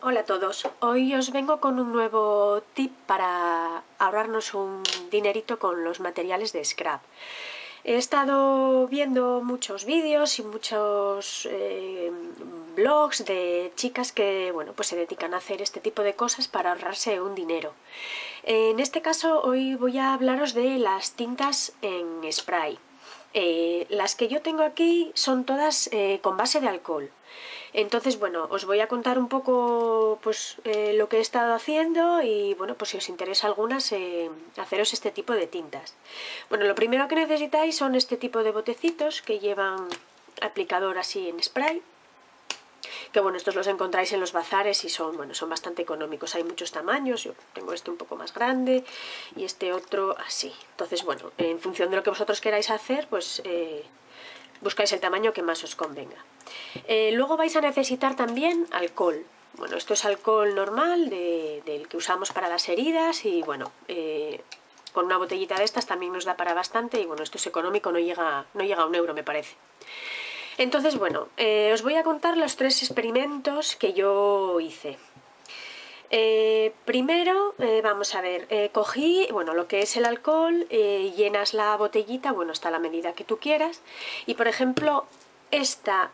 Hola a todos, hoy os vengo con un nuevo tip para ahorrarnos un dinerito con los materiales de scrap. He estado viendo muchos vídeos y muchos blogs de chicas que pues se dedican a hacer este tipo de cosas para ahorrarse un dinero. En este caso hoy voy a hablaros de las tintas en spray. Las que yo tengo aquí son todas con base de alcohol. Entonces, os voy a contar un poco lo que he estado haciendo y pues si os interesa algunas, haceros este tipo de tintas. Bueno, lo primero que necesitáis son este tipo de botecitos que llevan aplicador así en spray. Que estos los encontráis en los bazares y son bastante económicos. Hay muchos tamaños, yo tengo este un poco más grande y este otro así. Entonces, en función de lo que vosotros queráis hacer, buscáis el tamaño que más os convenga. Luego vais a necesitar también alcohol. Bueno, esto es alcohol normal del que usamos para las heridas y con una botellita de estas también nos da para bastante y esto es económico, no llega a €1 me parece. Entonces, os voy a contar los 3 experimentos que yo hice. Primero, vamos a ver, cogí lo que es el alcohol, llenas la botellita, hasta la medida que tú quieras, y por ejemplo, esta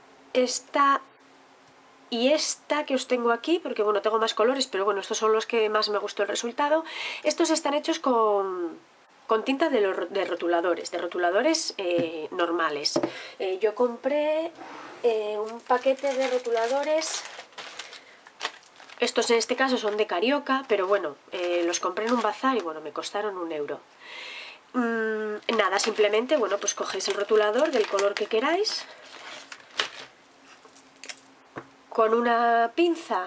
y esta que os tengo aquí, porque tengo más colores, pero estos son los que más me gustó el resultado. Estos están hechos con tinta de rotuladores, normales. Yo compré un paquete de rotuladores. Estos en este caso son de Carioca, pero los compré en un bazar y me costaron €1. Nada, simplemente cogéis el rotulador del color que queráis. Con una pinza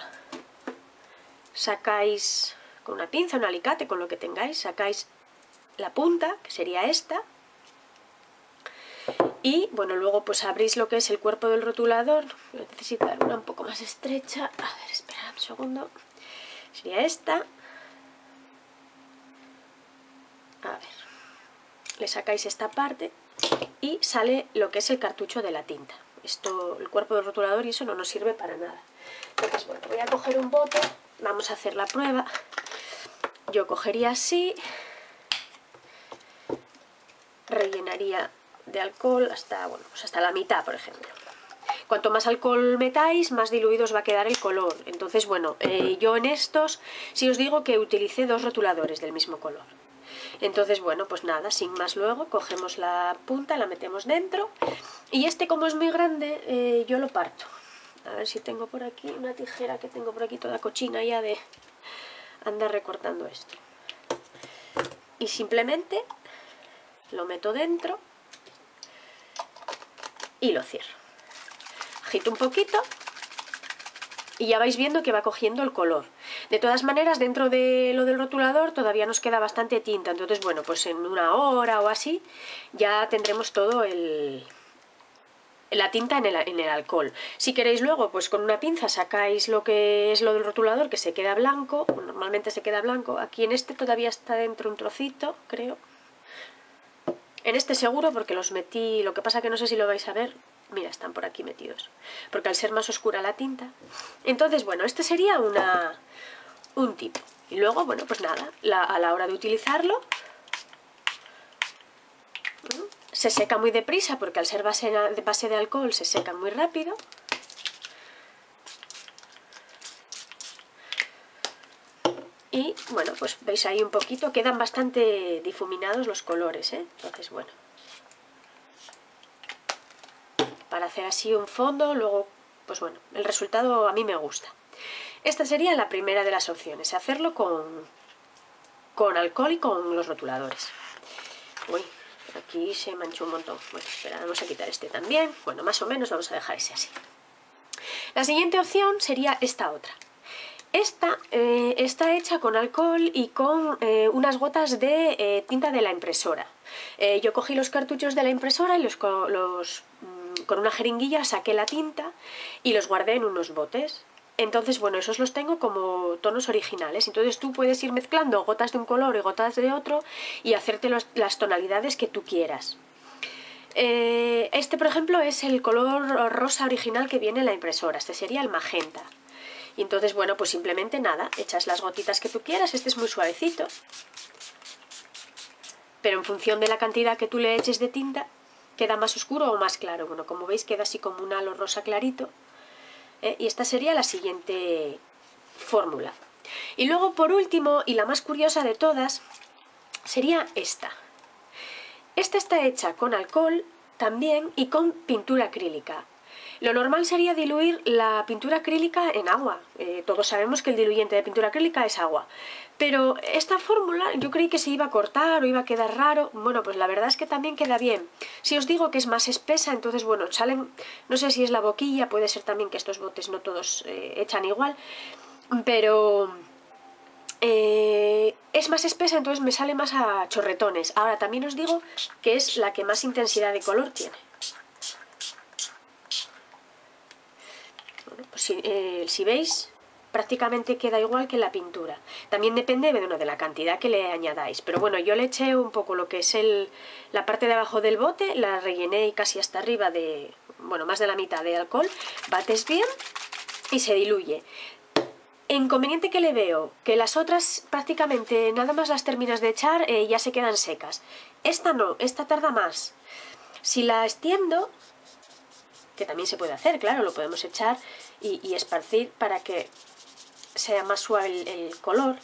sacáis, un alicate, con lo que tengáis, sacáis la punta, que sería esta, y luego abrís lo que es el cuerpo del rotulador. Voy a necesitar una un poco más estrecha, a ver, esperad un segundo, sería esta. A ver, le sacáis esta parte y sale lo que es el cartucho de la tinta. Esto, el cuerpo del rotulador, y eso no nos sirve para nada. Entonces, voy a coger un bote, vamos a hacer la prueba. Yo cogería así, rellenaría de alcohol hasta, hasta la mitad, por ejemplo. Cuanto más alcohol metáis, más diluido os va a quedar el color. Entonces, yo en estos, sí os digo que utilicé 2 rotuladores del mismo color. Entonces, pues nada, sin más luego, cogemos la punta, la metemos dentro, y este, como es muy grande, yo lo parto. A ver si tengo por aquí una tijera, que tengo por aquí toda cochina ya de andar recortando esto. Y simplemente lo meto dentro y lo cierro. Agito un poquito y ya vais viendo que va cogiendo el color. De todas maneras, dentro de lo del rotulador todavía nos queda bastante tinta, entonces pues en 1 hora o así ya tendremos todo la tinta en el alcohol. Si queréis luego, con una pinza sacáis lo que es lo del rotulador, que se queda blanco, normalmente se queda blanco. Aquí en este todavía está dentro un trocito, creo. En este seguro, porque los metí, lo que pasa que no sé si lo vais a ver. Mira, están por aquí metidos, porque al ser más oscura la tinta. Entonces, este sería un tip. Y luego, pues nada, a la hora de utilizarlo, se seca muy deprisa, porque al ser base de alcohol se seca muy rápido. Y pues veis ahí un poquito, quedan bastante difuminados los colores, ¿eh? Entonces, para hacer así un fondo, luego, el resultado a mí me gusta. Esta sería la primera de las opciones, hacerlo con alcohol y con los rotuladores. Uy, aquí se manchó un montón. Bueno, espera, vamos a quitar este también. Más o menos vamos a dejar ese así. La siguiente opción sería esta otra. Esta está hecha con alcohol y con unas gotas de tinta de la impresora. Yo cogí los cartuchos de la impresora y con una jeringuilla saqué la tinta y los guardé en unos botes. Entonces, esos los tengo como tonos originales. Entonces tú puedes ir mezclando gotas de un color y gotas de otro y hacerte las tonalidades que tú quieras. Este, por ejemplo, es el color rosa original que viene en la impresora. Este sería el magenta. Y entonces, bueno, pues simplemente nada, echas las gotitas que tú quieras. Este es muy suavecito, pero en función de la cantidad que tú le eches de tinta, queda más oscuro o más claro. Bueno, como veis queda así como un halo rosa clarito. Y esta sería la siguiente fórmula. Y luego, por último, y la más curiosa de todas, sería esta. Esta está hecha con alcohol también y con pintura acrílica. Lo normal sería diluir la pintura acrílica en agua. Todos sabemos que el diluyente de pintura acrílica es agua. Pero esta fórmula yo creí que se iba a cortar o iba a quedar raro. Bueno, pues la verdad es que también queda bien. Si os digo que es más espesa, entonces bueno, salen, no sé si es la boquilla, puede ser también que estos botes no todos echan igual, pero es más espesa, entonces me sale más a chorretones. Ahora también os digo que es la que más intensidad de color tiene. Bueno, pues si veis, prácticamente queda igual que la pintura. También depende de la cantidad que le añadáis. Pero bueno, yo le eché un poco lo que es la parte de abajo del bote, la rellené casi hasta arriba bueno, más de la mitad de alcohol, bates bien y se diluye. Inconveniente que le veo, que las otras prácticamente nada más las terminas de echar ya se quedan secas. Esta no, esta tarda más. Si la extiendo, que también se puede hacer, claro, lo podemos echar y esparcir para que sea más suave el color.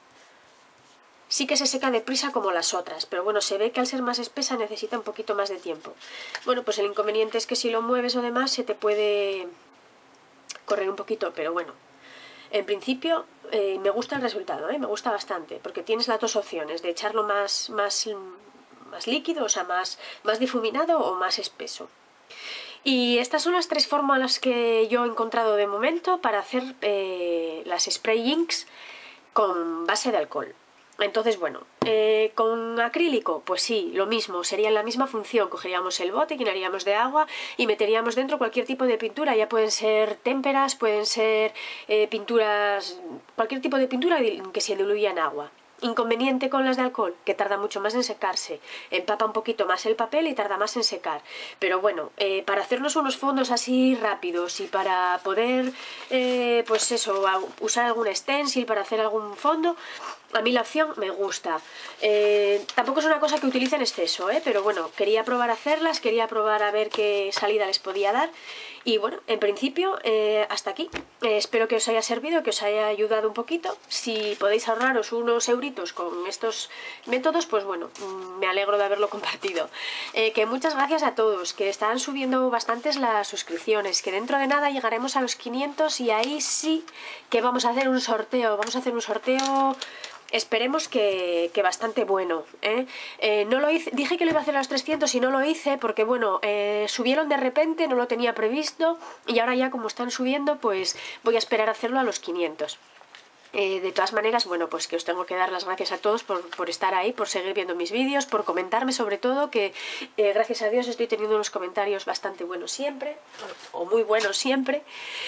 Sí que se seca deprisa como las otras, pero bueno, se ve que al ser más espesa necesita un poquito más de tiempo. Bueno, pues el inconveniente es que si lo mueves o demás se te puede correr un poquito, pero bueno. En principio me gusta el resultado, me gusta bastante, porque tienes las dos opciones, de echarlo más líquido, o sea, más difuminado o más espeso. Y estas son las tres fórmulas que yo he encontrado de momento para hacer las spray inks con base de alcohol. Entonces, bueno, con acrílico, pues sí, lo mismo, sería la misma función. Cogeríamos el bote, llenaríamos de agua y meteríamos dentro cualquier tipo de pintura. Ya pueden ser témperas, pueden ser pinturas, cualquier tipo de pintura que se diluya en agua. Inconveniente con las de alcohol, que tarda mucho más en secarse, empapa un poquito más el papel y tarda más en secar. Pero bueno, para hacernos unos fondos así rápidos y para poder, pues eso, usar algún stencil para hacer algún fondo, a mí la opción me gusta. Tampoco es una cosa que utilice en exceso, pero bueno, quería probar a hacerlas, quería probar a ver qué salida les podía dar. Y bueno, en principio, hasta aquí. Espero que os haya servido, que os haya ayudado un poquito. Si podéis ahorraros unos euritos con estos métodos, pues bueno, me alegro de haberlo compartido. Que muchas gracias a todos, que están subiendo bastantes las suscripciones, que dentro de nada llegaremos a los 500 y ahí sí que vamos a hacer un sorteo. Vamos a hacer un sorteo... Esperemos que bastante bueno, no lo hice, dije que lo iba a hacer a los 300 y no lo hice porque bueno, subieron de repente, no lo tenía previsto y ahora ya como están subiendo pues voy a esperar a hacerlo a los 500. De todas maneras, bueno, pues que os tengo que dar las gracias a todos por estar ahí, por seguir viendo mis vídeos, por comentarme sobre todo, que gracias a Dios estoy teniendo unos comentarios bastante buenos siempre, o muy buenos siempre.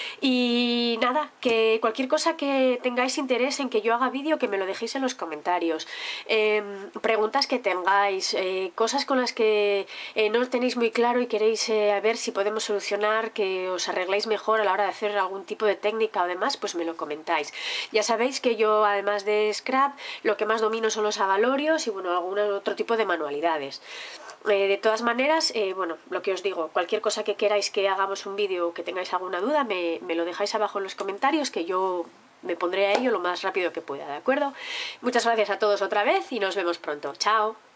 Y nada, que cualquier cosa que tengáis interés en que yo haga vídeo, que me lo dejéis en los comentarios. Preguntas que tengáis, cosas con las que no tenéis muy claro y queréis ver si podemos solucionar, que os arregláis mejor a la hora de hacer algún tipo de técnica o demás, pues me lo comentáis. Ya sabéis que yo, además de scrap, lo que más domino son los abalorios y bueno, algún otro tipo de manualidades. De todas maneras, bueno, lo que os digo, cualquier cosa que queráis que hagamos un vídeo o que tengáis alguna duda, me lo dejáis abajo en los comentarios, que yo me pondré a ello lo más rápido que pueda, ¿de acuerdo? Muchas gracias a todos otra vez y nos vemos pronto. ¡Chao!